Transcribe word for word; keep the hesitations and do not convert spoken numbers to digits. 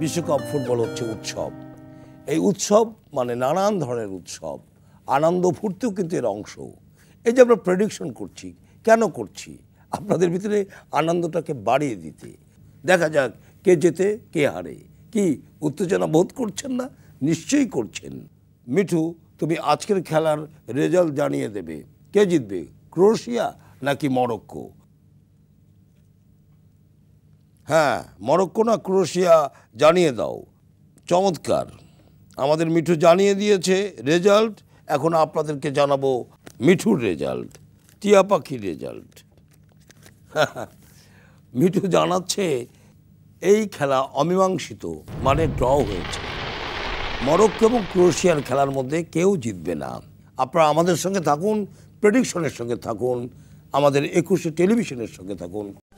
বিশ্বকাপ ফুটবল হচ্ছে উৎসব। এই উৎসব মানে নানান ধরনের উৎসব, আনন্দ ফুর্তিও কিন্তু এর অংশ। এই যে আমরা প্রেডিকশন করছি, কেন করছি? আপনাদের ভিতরে আনন্দটাকে বাড়িয়ে দিতে। দেখা যাক কে জেতে কে হারে। কি উত্তেজনা বোধ করছেন না? নিশ্চয়ই করছেন। মিঠু, তুমি আজকের খেলার রেজাল্ট জানিয়ে দেবে। কে জিতবে, ক্রোয়েশিয়া নাকি মরক্কো? হ্যাঁ, মরক্কো না ক্রোয়েশিয়া জানিয়ে দাও। চমৎকার, আমাদের মিঠু জানিয়ে দিয়েছে রেজাল্ট। এখন আপনাদেরকে জানাবো মিঠুর রেজাল্ট, টিয়া পাখির রেজাল্ট। মিঠু জানাচ্ছে এই খেলা অমীমাংসিত, মানে ড্র হয়েছে। মরক্কো এবং ক্রোয়েশিয়ার খেলার মধ্যে কেউ জিতবে না। আপনারা আমাদের সঙ্গে থাকুন, প্রেডিকশনের সঙ্গে থাকুন, আমাদের একুশে টেলিভিশনের সঙ্গে থাকুন।